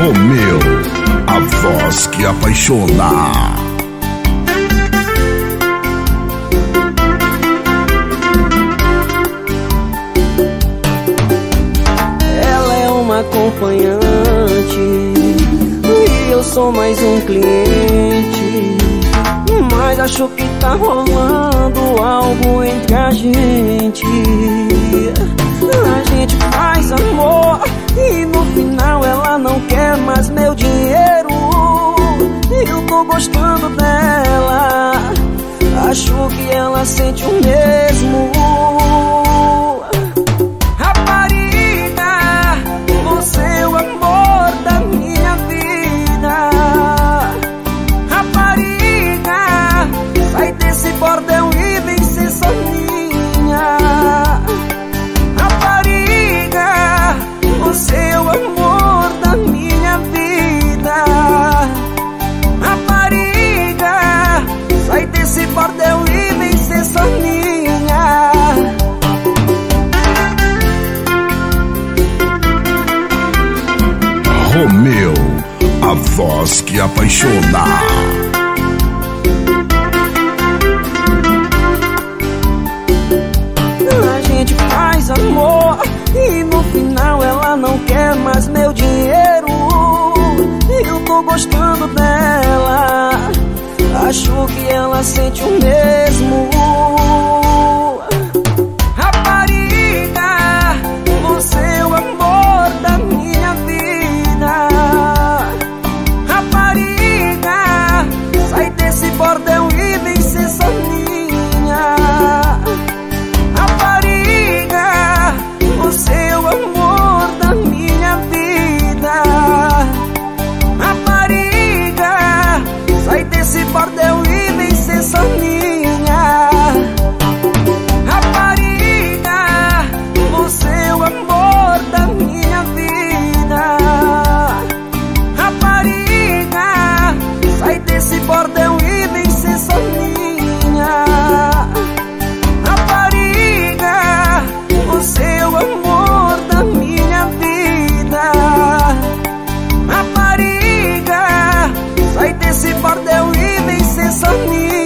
Romeu, a voz que apaixona. Acompanhante e eu sou mais um cliente, mas acho que tá rolando algo entre a gente. A gente faz amor e no final ela não quer mais meu dinheiro. Eu tô gostando dela, acho que ela sente o mesmo. Bordel e vem ser só minha. Rapariga, você é o amor da minha vida. Rapariga, sai desse bordel e vem ser só minha. Romeu, a voz que apaixona. Amor, e no final ela não quer mais meu dinheiro. Eu tô gostando dela, acho que ela sente o mesmo. Rapariga, você é o amor da minha vida. Rapariga, sai desse bordel e vem ser só minha. Você é o amor da minha vida. Rapariga, sai desse bordel e vem ser só minha. Rapariga, você é o amor da minha vida. Rapariga, sai desse bordel e vem ser só minha. Rapariga, você é o amor da minha vida. Rapariga, sai desse bordel e vem ser só minha.